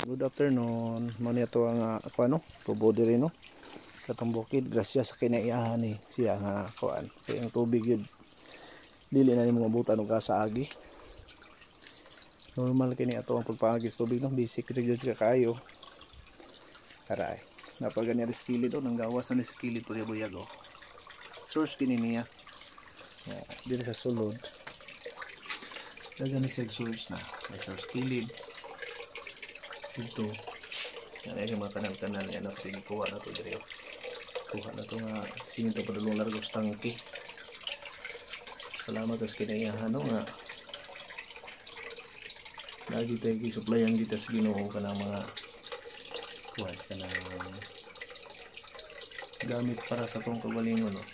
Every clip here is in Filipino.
Good afternoon. Mo niya to ang ako ano, tubo diri no. Katong bukid grasya sa kinaiyahan ni siya nga kuan. Kay ang tubig yun dili na nimo mabutan og kasaagi. Normal kini ato ang pagpaagis tubig no, basic ra gyud ka kaayo. Aray. Napag gani ris kilid nang gawas na ni sa kilid pud buyag oh. Source kini niya. Diri sa sulod. Dagan ni sa source na. May source kilid. Ito yan ay mga kanal-kanal yan at kuha na ito dito kuha na ito nga sininto pa dalong largos tangki. Salamat sa kinayahan nga lagi tayo supplyan kita sa Ginoo ka ng mga kuha ka ng gamit para sa itong kagalingon no?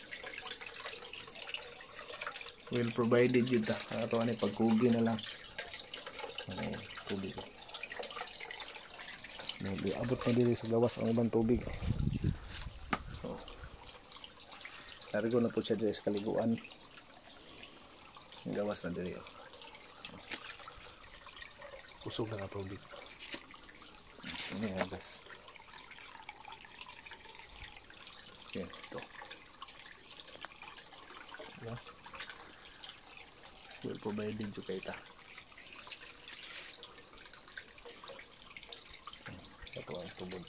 Well provided yun ta ito ano pagkugi na lang tubig abot na dito sa gawas ang ibang tubig. So, largo na po siya dito sa kaliguan. Ang gawas na dito. Usog na ang tubig. Ini ang agas. Yan, ito. Diba? Well provided juga ita. Ito ang tubod.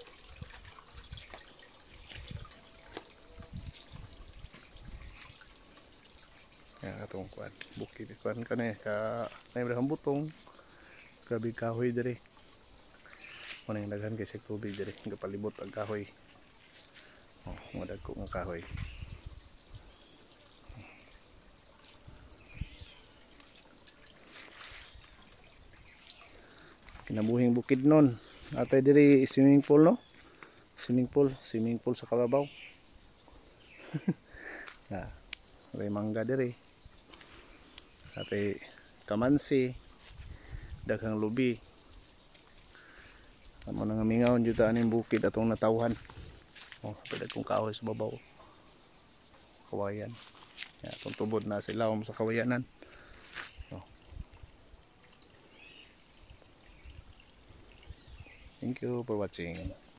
Yan atong kuan. Bukid kuan kanay ka may brahang butong. Grabe kahoy diri. Mo nang daghan kay sa tubig diri, gapalibot ang kahoy. Oh, mo dagko nga kahoy. Kinabuhing bukid nun. Atay diri swimming pool no? Swimming pool sa kababaw. Ya, may mangga diri. Atay kamansi, daghang lubi. Amo nang mingaon jud ta aning bukid atong natawhan. Oh, pwede kong kahoy sa babaw. Kawayan. Ya, atong tubod na sa ilawom sa kawayanan. Oh. Thank you for watching.